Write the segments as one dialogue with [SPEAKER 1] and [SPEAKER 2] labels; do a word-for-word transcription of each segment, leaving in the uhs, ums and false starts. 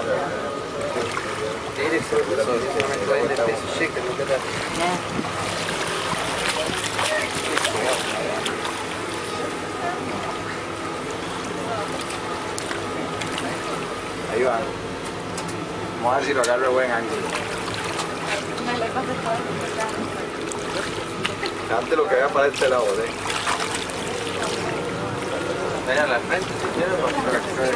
[SPEAKER 1] Det är det så. Så är det piece of chicken. Look at that. Ahí va. Vamos a ver si lo agarro de buen ángulo. Antes lo que había para este lado, ¿eh? Vaya a la frente si quieres, para que se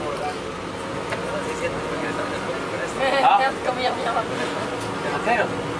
[SPEAKER 2] ¿Ah? ¿En serio?